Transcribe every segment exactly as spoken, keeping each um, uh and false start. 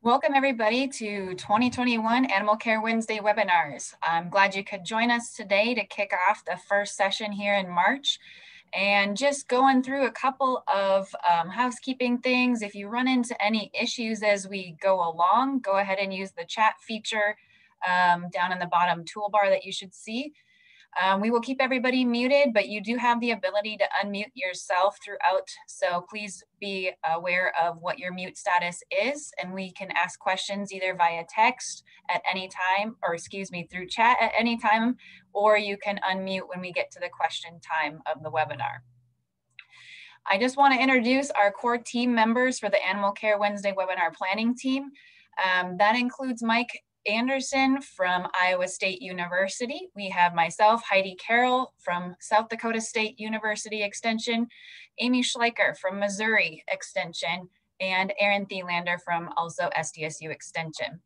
Welcome everybody to twenty twenty-one Animal Care Wednesday webinars. I'm glad you could join us today to kick off the first session here in March. And just going through a couple of um, housekeeping things. If you run into any issues as we go along, go ahead and use the chat feature um, down in the bottom toolbar that you should see. Um, we will keep everybody muted, but you do have the ability to unmute yourself throughout. So please be aware of what your mute status is, and we can ask questions either via text at any time, or excuse me, through chat at any time, or you can unmute when we get to the question time of the webinar. I just want to introduce our core team members for the Animal Care Wednesday webinar planning team. Um, that includes Mike Anderson from Iowa State University. We have myself, Heidi Carroll from South Dakota State University Extension, Amy Schleicher from Missouri Extension, and Aaron Thielander from also S D S U Extension.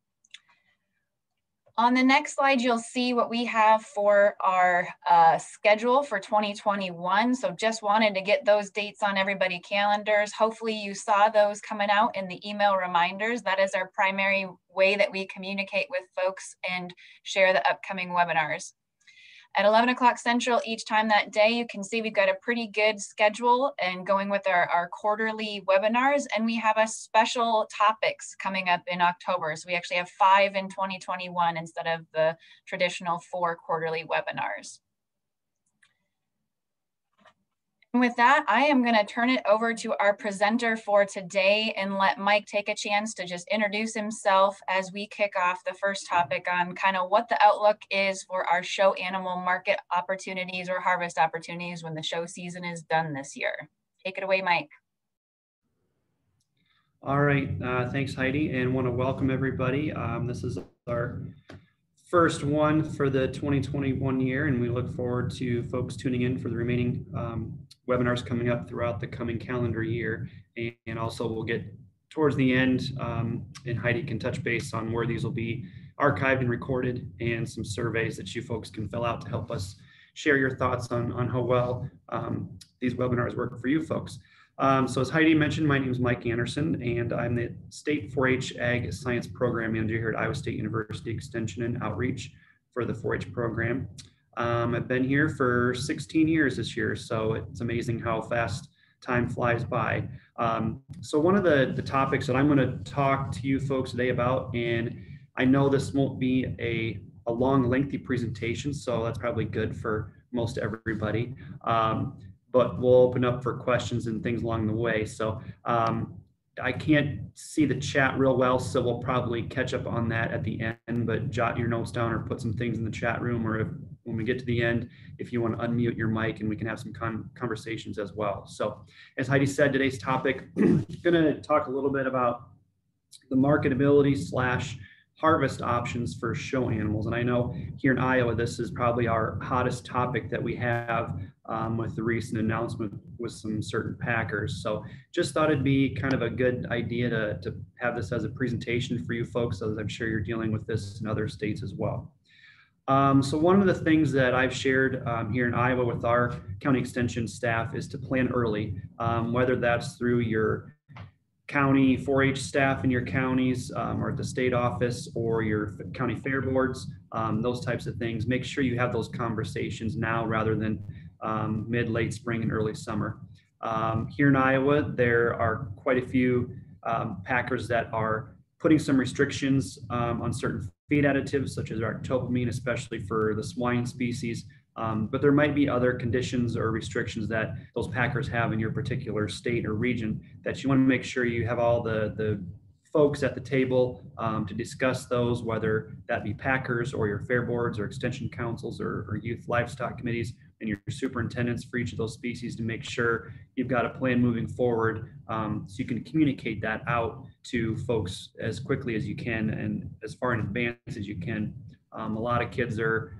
On the next slide, you'll see what we have for our uh, schedule for twenty twenty-one. So just wanted to get those dates on everybody's calendars. Hopefully you saw those coming out in the email reminders. That is our primary way that we communicate with folks and share the upcoming webinars. At eleven o'clock Central each time that day, you can see we've got a pretty good schedule and going with our, our quarterly webinars, and we have a special topics coming up in October. So we actually have five in twenty twenty-one instead of the traditional four quarterly webinars. And with that, I am going to turn it over to our presenter for today and let Mike take a chance to just introduce himself as we kick off the first topic on kind of what the outlook is for our show animal market opportunities or harvest opportunities when the show season is done this year. Take it away, Mike. All right, uh, thanks, Heidi, and want to welcome everybody. Um, this is our first one for the twenty twenty-one year, and we look forward to folks tuning in for the remaining um, webinars coming up throughout the coming calendar year. And, and also we'll get towards the end, um, and Heidi can touch base on where these will be archived and recorded, and some surveys that you folks can fill out to help us share your thoughts on, on how well um, these webinars work for you folks. Um, so as Heidi mentioned, my name is Mike Anderson, and I'm the State four H Ag Science Program Manager here at Iowa State University Extension and Outreach for the four H program. Um, I've been here for sixteen years this year, so it's amazing how fast time flies by. Um, so one of the, the topics that I'm going to talk to you folks today about, and I know this won't be a, a long, lengthy presentation, so that's probably good for most everybody. Um, but we'll open up for questions and things along the way. So um, I can't see the chat real well, so we'll probably catch up on that at the end, but jot your notes down or put some things in the chat room, or if, when we get to the end, if you want to unmute your mic and we can have some con conversations as well. So as Heidi said, today's topic, I'm gonna talk a little bit about the marketability slash harvest options for show animals. And I know here in Iowa, this is probably our hottest topic that we have um, with the recent announcement with some certain packers. So just thought it'd be kind of a good idea to, to have this as a presentation for you folks, as I'm sure you're dealing with this in other states as well. Um, so one of the things that I've shared um, here in Iowa with our county extension staff is to plan early, um, whether that's through your county four H staff in your counties, um, or at the state office, or your county fair boards, um, those types of things. Make sure you have those conversations now rather than um, mid, late spring and early summer. Um, here in Iowa, there are quite a few um, packers that are putting some restrictions um, on certain feed additives, such as ractopamine, especially for the swine species. Um, but there might be other conditions or restrictions that those packers have in your particular state or region that you want to make sure you have all the, the folks at the table um, to discuss those, whether that be packers or your fair boards or extension councils or, or youth livestock committees and your superintendents for each of those species, to make sure you've got a plan moving forward, um, so you can communicate that out to folks as quickly as you can and as far in advance as you can. Um, a lot of kids are,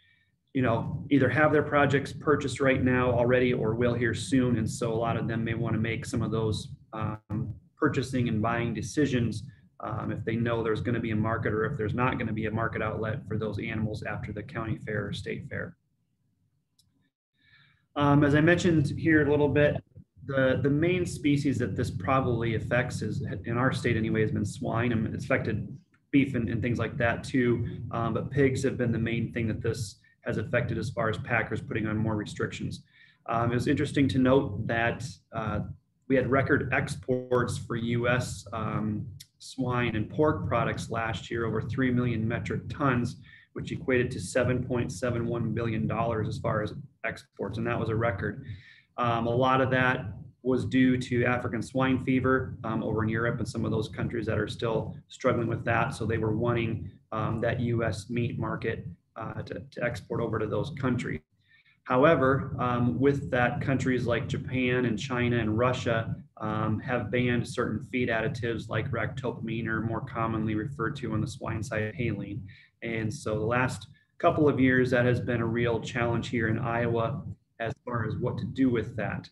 you know, either have their projects purchased right now already or will here soon. And so a lot of them may want to make some of those um, purchasing and buying decisions um, if they know there's going to be a market, or if there's not going to be a market outlet for those animals after the county fair or state fair. Um, as I mentioned here a little bit, The, the main species that this probably affects is, in our state anyway, has been swine, and it's affected beef and, and things like that too. Um, but pigs have been the main thing that this has affected as far as packers putting on more restrictions. Um, it was interesting to note that uh, we had record exports for U S um, swine and pork products last year, over three million metric tons, which equated to seven point seven one billion dollars as far as exports, and that was a record. Um, a lot of that was due to African swine fever um, over in Europe and some of those countries that are still struggling with that. So they were wanting um, that U S meat market uh, to, to export over to those countries. However, um, with that, countries like Japan and China and Russia um, have banned certain feed additives like ractopamine, or more commonly referred to on the swine side, haline. And so the last couple of years, that has been a real challenge here in Iowa as far as what to do with that.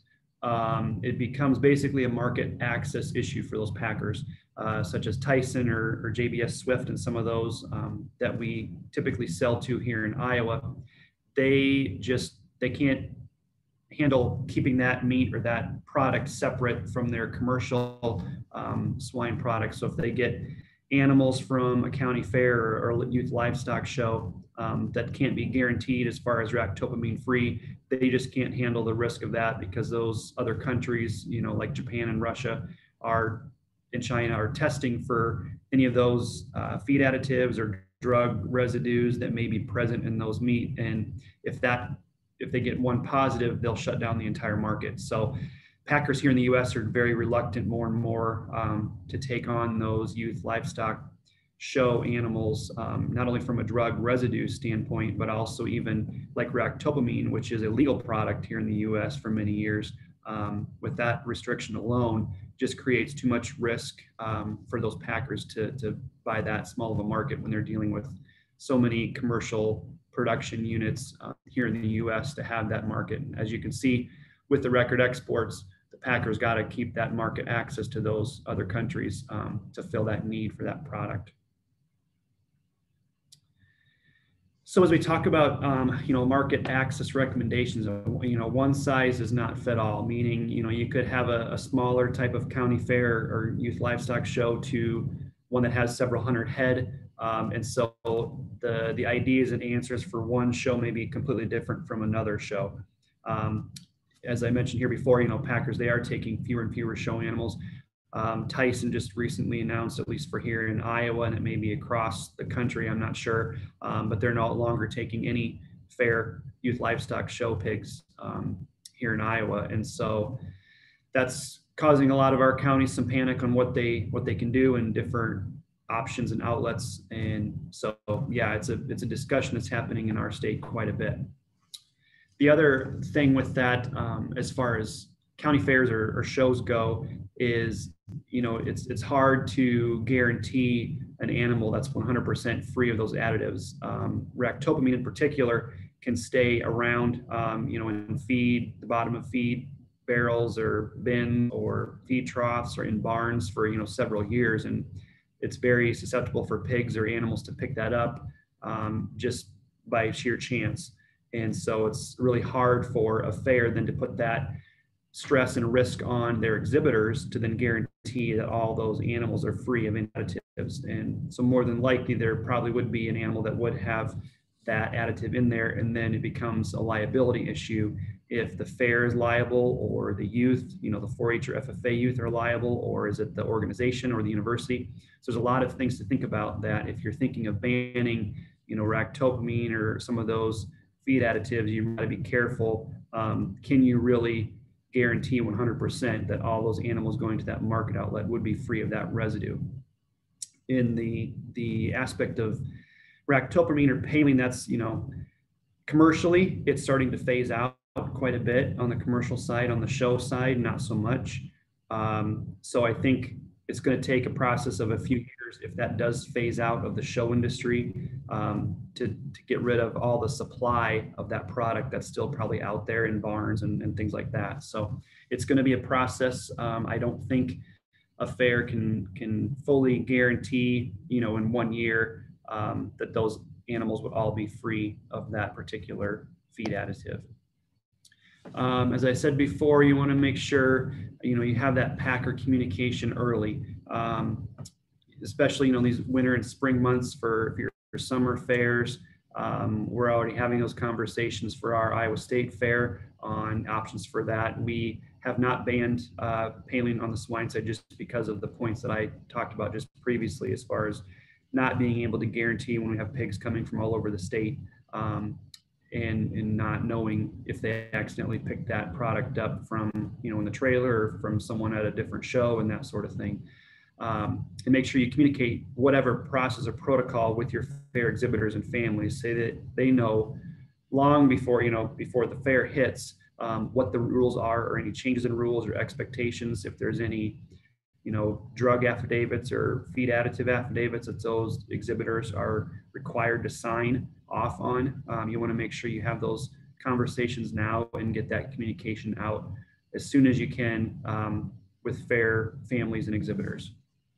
Um, it becomes basically a market access issue for those packers, uh, such as Tyson or, or J B S Swift and some of those um, that we typically sell to here in Iowa. They just, they can't handle keeping that meat or that product separate from their commercial um, swine products. So if they get animals from a county fair or, or youth livestock show um, that can't be guaranteed as far as ractopamine free, they just can't handle the risk of that, because those other countries, you know, like Japan and Russia are, and China, are testing for any of those uh, feed additives or drug residues that may be present in those meat. And if that, if they get one positive, they'll shut down the entire market. So packers here in the U S are very reluctant more and more um, to take on those youth livestock show animals, um, not only from a drug residue standpoint, but also even like ractopamine, which is a legal product here in the U S for many years. Um, with that restriction alone, just creates too much risk um, for those packers to, to buy that small of a market when they're dealing with so many commercial production units uh, here in the U S to have that market. As you can see with the record exports, the packers got to keep that market access to those other countries um, to fill that need for that product. So as we talk about, um, you know, market access recommendations, you know, one size does not fit all, meaning, you know, you could have a, a smaller type of county fair or youth livestock show to one that has several hundred head. Um, and so the, the ideas and answers for one show may be completely different from another show. Um, as I mentioned here before, you know, packers, they are taking fewer and fewer show animals. Um, Tyson just recently announced, at least for here in Iowa, and it may be across the country, I'm not sure, um, but they're no longer taking any fair youth livestock show pigs um, here in Iowa. And so that's causing a lot of our counties some panic on what they what they can do and different options and outlets. And so, yeah, it's a it's a discussion that's happening in our state quite a bit. The other thing with that, um, as far as county fairs or, or shows go, is, you know, it's it's hard to guarantee an animal that's one hundred percent free of those additives. Um, ractopamine in particular can stay around, um, you know, in feed, the bottom of feed barrels or bins or feed troughs or in barns for, you know, several years. And it's very susceptible for pigs or animals to pick that up um, just by sheer chance. And so it's really hard for a fair then to put that stress and risk on their exhibitors to then guarantee that all those animals are free of additives. And so more than likely, there probably would be an animal that would have that additive in there, and then it becomes a liability issue if the fair is liable, or the youth, you know, the four H or F F A youth are liable, or is it the organization or the university? So there's a lot of things to think about that if you're thinking of banning, you know, ractopamine or some of those feed additives, you got to be careful. Um, can you really guarantee one hundred percent that all those animals going to that market outlet would be free of that residue? In the the aspect of ractopamine or haline, that's, you know, commercially, it's starting to phase out quite a bit on the commercial side. On the show side, not so much. Um, so I think it's going to take a process of a few years, if that does phase out of the show industry, um, to, to get rid of all the supply of that product that's still probably out there in barns and, and things like that. So it's going to be a process. Um, I don't think a fair can can fully guarantee, you know, in one year um, that those animals would all be free of that particular feed additive. Um, as I said before, you want to make sure, you know, you have that packer communication early, um, especially, you know, these winter and spring months for, for your summer fairs. Um, we're already having those conversations for our Iowa State Fair on options for that. We have not banned uh, paling on the swine side just because of the points that I talked about just previously, as far as not being able to guarantee when we have pigs coming from all over the state. Um, and and not knowing if they accidentally picked that product up from, you know, in the trailer or from someone at a different show and that sort of thing. Um, and make sure you communicate whatever process or protocol with your fair exhibitors and families, say that they know long before, you know, before the fair hits, um, what the rules are, or any changes in rules or expectations, if there's any, you know, drug affidavits or feed additive affidavits that those exhibitors are required to sign off on. Um, you want to make sure you have those conversations now and get that communication out as soon as you can, um, with fair families and exhibitors.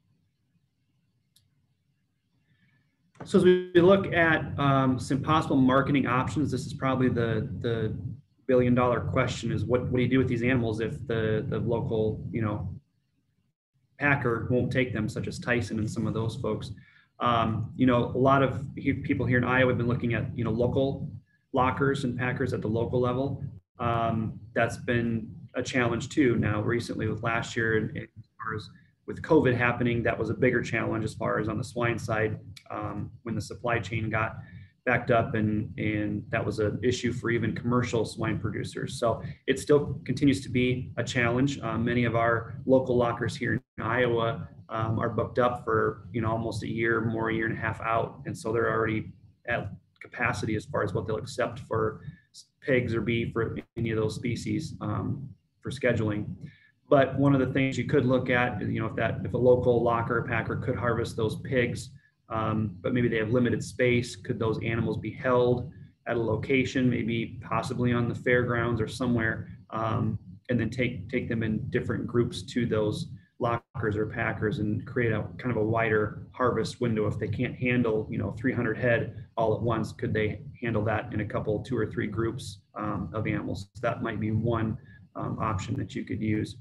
So as we look at um, some possible marketing options, this is probably the the billion dollar question: is what, what do you do with these animals if the the local, you know, packer won't take them, such as Tyson and some of those folks. Um, you know, a lot of people here in Iowa have been looking at, you know, local lockers and packers at the local level. Um, that's been a challenge too. Now, recently with last year, and as far as with COVID happening, that was a bigger challenge as far as on the swine side, um, when the supply chain got backed up, and and that was an issue for even commercial swine producers. So it still continues to be a challenge. Um, many of our local lockers here in Iowa um, are booked up for, you know, almost a year, more a year and a half out, and so they're already at capacity as far as what they'll accept for pigs or beef or any of those species um, for scheduling. But one of the things you could look at, you know, if that if a local locker or packer could harvest those pigs, um, but maybe they have limited space, could those animals be held at a location, maybe possibly on the fairgrounds or somewhere, um, and then take take them in different groups to those lockers or packers and create a kind of a wider harvest window? If they can't handle, you know, three hundred head all at once, could they handle that in a couple, two or three groups um, of animals? That might be one um, option that you could use.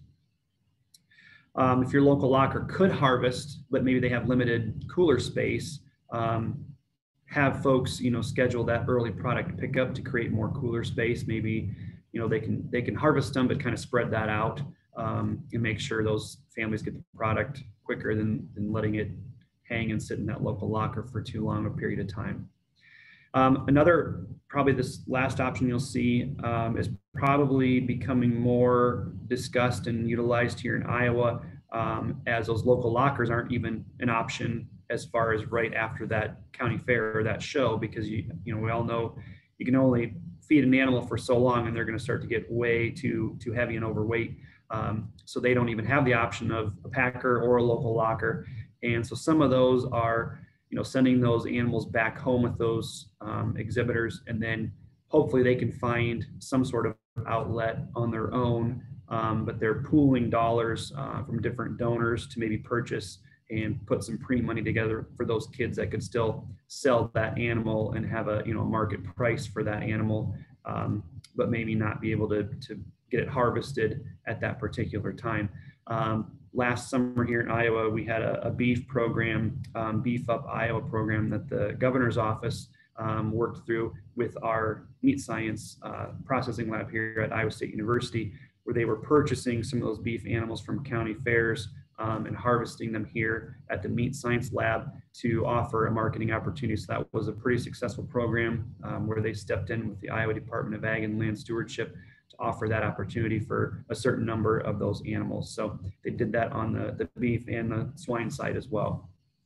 Um, if your local locker could harvest, but maybe they have limited cooler space, um, have folks, you know, schedule that early product pickup to create more cooler space. Maybe, you know, they can they can harvest them, but kind of spread that out, um, and make sure those families get the product quicker than, than letting it hang and sit in that local locker for too long a period of time. Um, another, probably this last option you'll see um, is probably becoming more discussed and utilized here in Iowa, um, as those local lockers aren't even an option as far as right after that county fair or that show, because you you know we all know you can only feed an animal for so long, and they're going to start to get way too too heavy and overweight. Um, so they don't even have the option of a packer or a local locker, and so some of those are, you know, sending those animals back home with those um, exhibitors, and then hopefully they can find some sort of outlet on their own, um, but they're pooling dollars uh, from different donors to maybe purchase and put some pre-money together for those kids that could still sell that animal and have a, you know, market price for that animal, um, but maybe not be able to, to get it harvested at that particular time. Um, last summer here in Iowa, we had a, a beef program, um, Beef Up Iowa program, that the governor's office um, worked through with our meat science uh, processing lab here at Iowa State University, where they were purchasing some of those beef animals from county fairs um, and harvesting them here at the meat science lab to offer a marketing opportunity. So that was a pretty successful program um, where they stepped in with the Iowa Department of Ag and Land Stewardship to offer that opportunity for a certain number of those animals. So they did that on the, the beef and the swine side as well.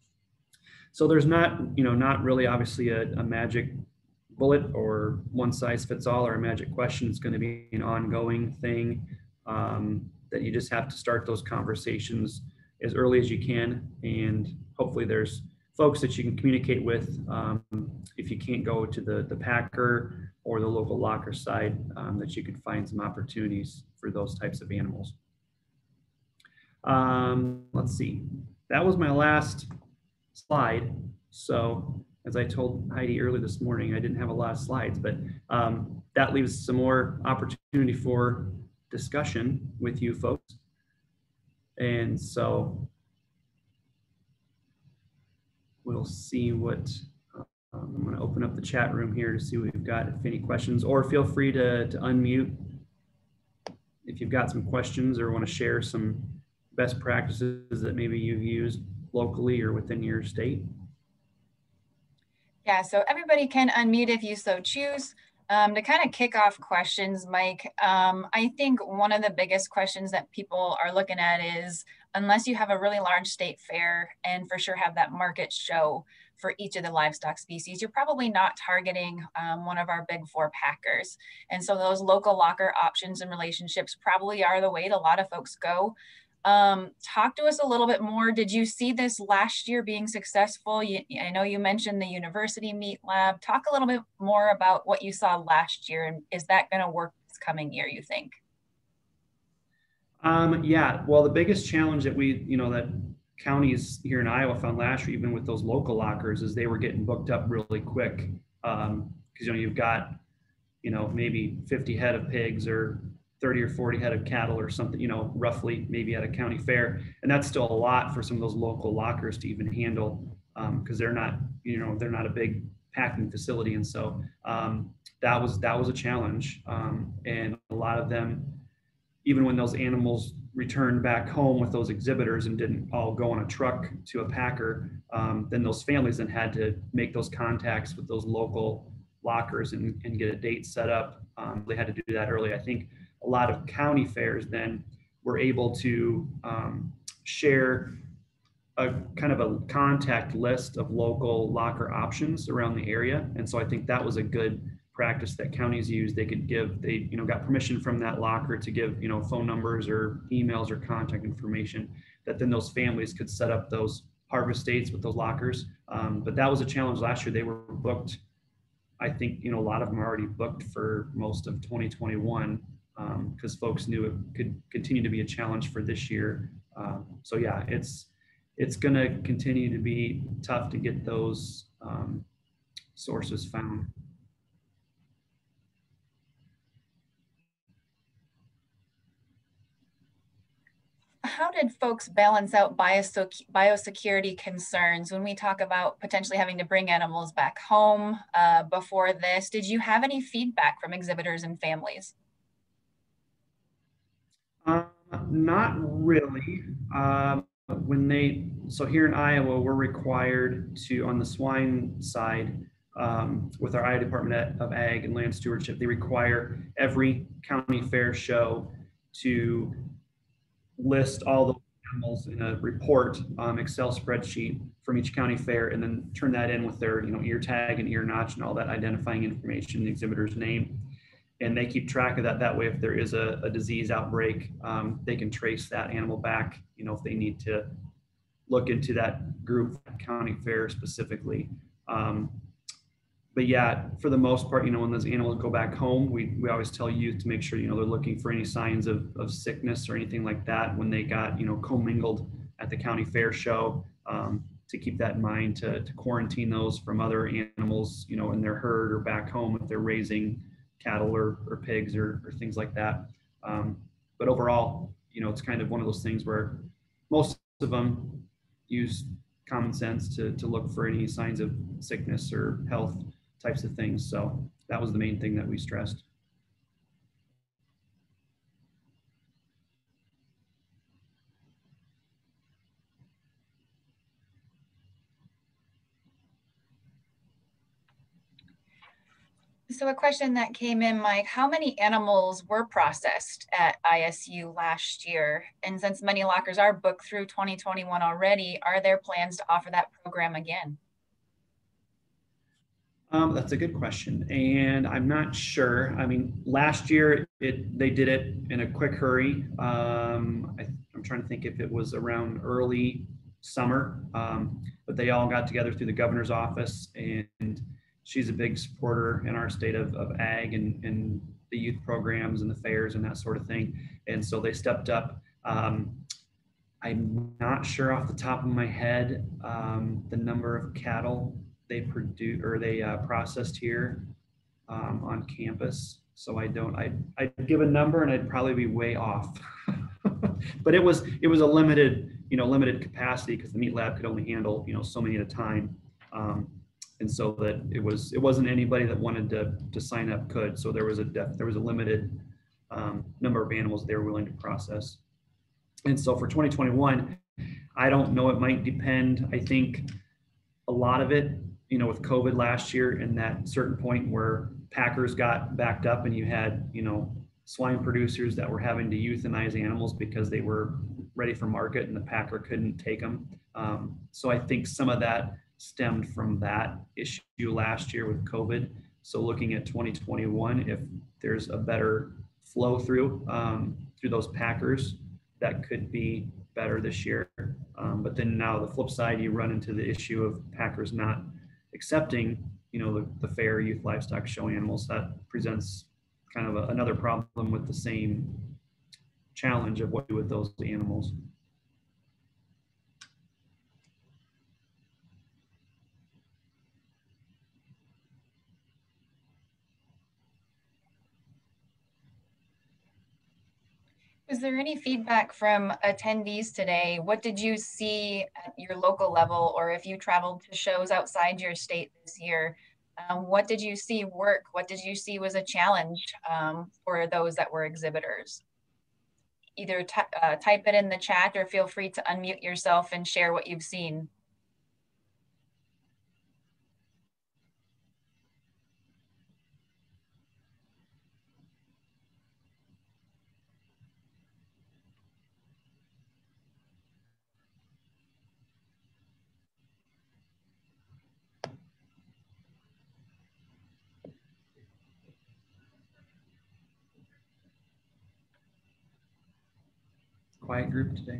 So there's not, you know, not really obviously a, a magic bullet or one size fits all or a magic question. It's going to be an ongoing thing um, that you just have to start those conversations as early as you can. And hopefully there's folks that you can communicate with um, if you can't go to the, the packer or the local locker side, um, that you could find some opportunities for those types of animals. Um, let's see, that was my last slide. So as I told Heidi early this morning, I didn't have a lot of slides, but um, that leaves some more opportunities opportunity for discussion with you folks. And so we'll see what, um, I'm going to open up the chat room here to see what we've got, if any questions, or feel free to, to unmute if you've got some questions or want to share some best practices that maybe you've used locally or within your state. Yeah, so everybody can unmute if you so choose. Um, to kind of kick off questions, Mike, um, I think one of the biggest questions that people are looking at is, unless you have a really large state fair and for sure have that market show for each of the livestock species, you're probably not targeting um, one of our big four packers. And so those local locker options and relationships probably are the way that a lot of folks go. Um, talk to us a little bit more. Did you see this last year being successful? You, I know you mentioned the university meat lab. Talk a little bit more about what you saw last year, and is that going to work this coming year, you think? Um, yeah, well, the biggest challenge that we, you know, that counties here in Iowa found last year, even with those local lockers, is they were getting booked up really quick. Um, because, you know, you've got, you know, maybe fifty head of pigs or thirty or forty head of cattle or something, you know, roughly maybe at a county fair. And that's still a lot for some of those local lockers to even handle, um, because they're not, you know, they're not a big packing facility. And so um, that was, that was a challenge. Um, and a lot of them, even when those animals returned back home with those exhibitors and didn't all go on a truck to a packer, um, then those families then had to make those contacts with those local lockers and, and get a date set up. Um, they had to do that early. I think a lot of county fairs then were able to um, share a kind of a contact list of local locker options around the area. And so I think that was a good practice that counties used. They could give, they, you know, got permission from that locker to give, you know, phone numbers or emails or contact information that then those families could set up those harvest dates with those lockers. Um, but that was a challenge last year. They were booked. I think, you know, a lot of them are already booked for most of twenty twenty-one because um, folks knew it could continue to be a challenge for this year. Um, so yeah, it's, it's going to continue to be tough to get those um, sources found. How did folks balance out biosecurity concerns when we talk about potentially having to bring animals back home uh, before this? Did you have any feedback from exhibitors and families? Um, not really. Um, when they, so here in Iowa, we're required to, on the swine side, um, with our Iowa Department of Ag and Land Stewardship, they require every county fair show to list all the animals in a report, um, Excel spreadsheet from each county fair, and then turn that in with their, you know, ear tag and ear notch and all that identifying information, the exhibitor's name. And they keep track of that. That way, if there is a, a disease outbreak, um, they can trace that animal back, you know, if they need to look into that group, county fair specifically. Um, but yeah, for the most part, you know, when those animals go back home, we, we always tell youth to make sure, you know, they're looking for any signs of, of sickness or anything like that when they got, you know, commingled at the county fair show, um, to keep that in mind, to, to quarantine those from other animals, you know, in their herd or back home if they're raising cattle or, or pigs or, or things like that. Um, but overall, you know, it's kind of one of those things where most of them use common sense to, to look for any signs of sickness or health types of things. So that was the main thing that we stressed. So a question that came in, Mike, how many animals were processed at I S U last year? And since many lockers are booked through twenty twenty-one already, are there plans to offer that program again? Um, that's a good question, and I'm not sure. I mean, last year it they did it in a quick hurry. Um, I, I'm trying to think if it was around early summer, um, but they all got together through the governor's office, and she's a big supporter in our state of, of ag and, and the youth programs and the fairs and that sort of thing. And so they stepped up. Um, I'm not sure off the top of my head um, the number of cattle they produce or they uh, processed here um, on campus. So I don't, I, I'd give a number and I'd probably be way off. But it was, it was a limited, you know, limited capacity because the meat lab could only handle, you know, so many at a time. Um, and so that it was, it wasn't anybody that wanted to, to sign up could. So there was a, def, there was a limited um, number of animals they were willing to process. And so for twenty twenty-one, I don't know, it might depend. I think a lot of it, you know, with COVID last year and that certain point where packers got backed up and you had, you know, swine producers that were having to euthanize animals because they were ready for market and the packer couldn't take them. Um, so I think some of that stemmed from that issue last year with COVID. So looking at twenty twenty-one, if there's a better flow through um, through those packers, that could be better this year. Um, but then now the flip side, you run into the issue of packers not accepting, you know, the, the fair youth livestock show animals. That presents kind of a, another problem with the same challenge of what to do with those animals. Was there any feedback from attendees today? What did you see at your local level, or if you traveled to shows outside your state this year? Um, what did you see work? What did you see was a challenge um, for those that were exhibitors? Either uh, type it in the chat or feel free to unmute yourself and share what you've seen. Quiet group today.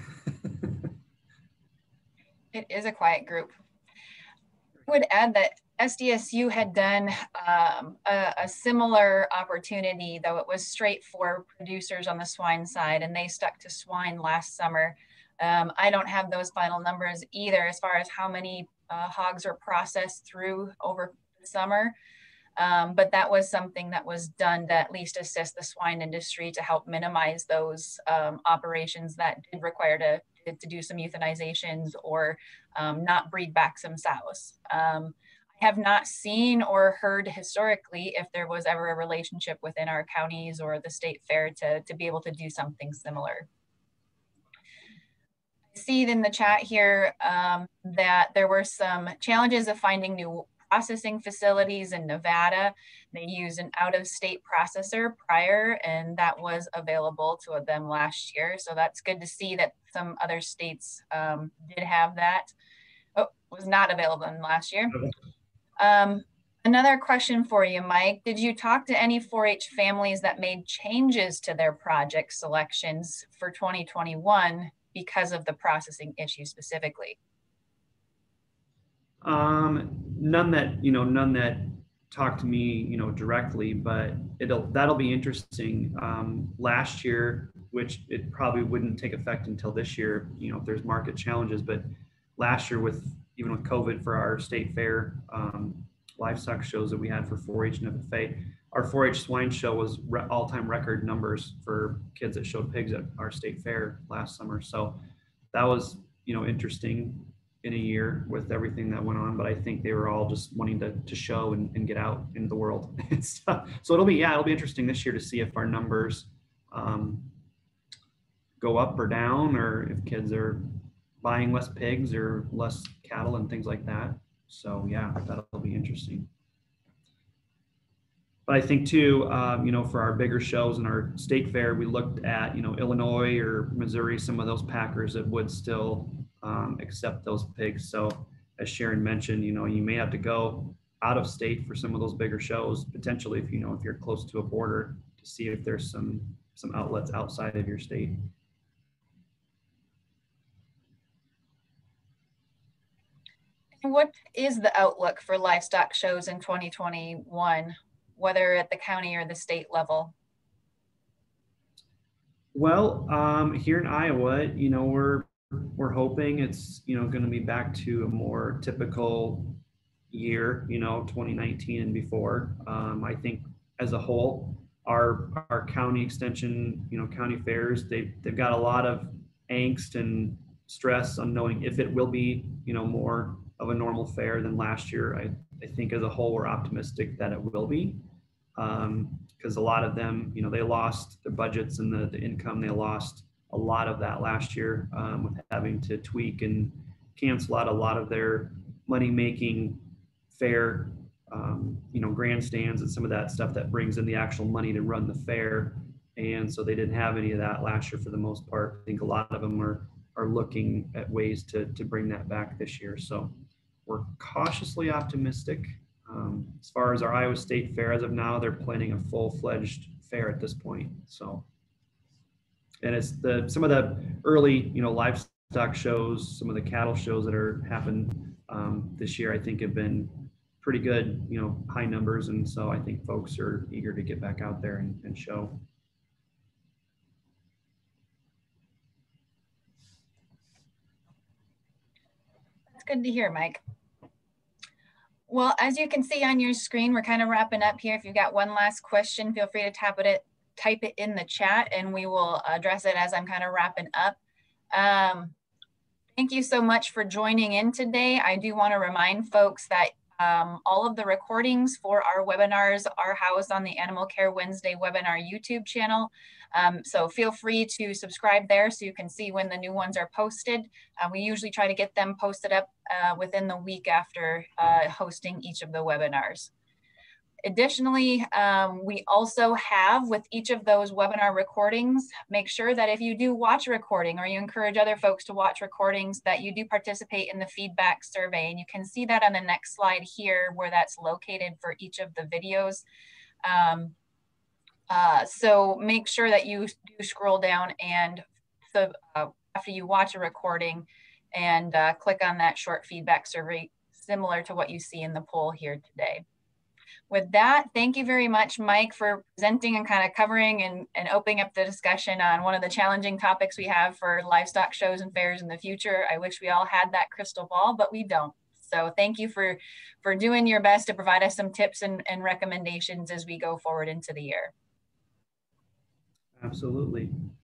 It is a quiet group. I would add that S D S U had done um, a, a similar opportunity, though it was straight for producers on the swine side, and they stuck to swine last summer. Um, I don't have those final numbers either as far as how many uh, hogs were processed through over the summer. Um, but that was something that was done to at least assist the swine industry to help minimize those um, operations that did require to, to do some euthanizations or um, not breed back some sows. Um, I have not seen or heard historically if there was ever a relationship within our counties or the state fair to, to be able to do something similar. I see in the chat here um, that there were some challenges of finding new processing facilities in Nevada. They used an out-of-state processor prior, and that was available to them last year. So that's good to see that some other states um, did have that. Oh, was not available in last year. Um, another question for you, Mike. Did you talk to any four H families that made changes to their project selections for twenty twenty-one because of the processing issue specifically? Um, none that, you know, none that talked to me, you know, directly, but it'll, that'll be interesting. Um, last year, which it probably wouldn't take effect until this year, you know, if there's market challenges, but last year with, even with COVID for our state fair, um, livestock shows that we had for four H and F F A, our four H swine show was re- all-time record numbers for kids that showed pigs at our state fair last summer. So that was, you know, interesting in a year with everything that went on, but I think they were all just wanting to, to show and, and get out into the world. So it'll be, yeah, it'll be interesting this year to see if our numbers um, go up or down, or if kids are buying less pigs or less cattle and things like that. So yeah, that'll be interesting. But I think too, um, you know, for our bigger shows and our state fair, we looked at, you know, Illinois or Missouri, some of those packers that would still um, accept those pigs. So as Sharon mentioned, you know, you may have to go out of state for some of those bigger shows, potentially if, you know, if you're close to a border, to see if there's some, some outlets outside of your state. What is the outlook for livestock shows in twenty twenty-one, whether at the county or the state level? Well, um, here in Iowa, you know, we're we're hoping it's, you know, going to be back to a more typical year, you know, twenty nineteen and before. Um, I think as a whole. Our our county extension, you know, county fairs, they they've got a lot of angst and stress on knowing if it will be, you know, more of a normal fair than last year. I, I think as a whole, we're optimistic that it will be, because um, a lot of them, you know, they lost their budgets and the, the income. They lost a lot of that last year um, with having to tweak and cancel out a lot of their money-making fair, um, you know, grandstands and some of that stuff that brings in the actual money to run the fair. And so they didn't have any of that last year for the most part. I think a lot of them are are looking at ways to to bring that back this year. So we're cautiously optimistic. Um, as far as our Iowa State Fair, as of now, they're planning a full-fledged fair at this point. So, and it's the some of the early, you know, livestock shows, some of the cattle shows that are happened um, this year, I think have been pretty good, you know, high numbers. And so I think folks are eager to get back out there and, and show. That's good to hear, Mike. Well, as you can see on your screen, we're kind of wrapping up here. If you've got one last question, feel free to tap it, type it in the chat and we will address it as I'm kind of wrapping up. Um, thank you so much for joining in today. I do want to remind folks that um, all of the recordings for our webinars are housed on the Animal Care Wednesday webinar YouTube channel. Um, so feel free to subscribe there so you can see when the new ones are posted. Uh, we usually try to get them posted up uh, within the week after uh, hosting each of the webinars. Additionally, um, we also have with each of those webinar recordings, make sure that if you do watch a recording or you encourage other folks to watch recordings, that you do participate in the feedback survey. And you can see that on the next slide here where that's located for each of the videos. Um, uh, so make sure that you do scroll down and so, uh, after you watch a recording and uh, click on that short feedback survey, similar to what you see in the poll here today. With that, thank you very much, Mike, for presenting and kind of covering and, and opening up the discussion on one of the challenging topics we have for livestock shows and fairs in the future. I wish we all had that crystal ball, but we don't. So thank you for, for doing your best to provide us some tips and, and recommendations as we go forward into the year. Absolutely.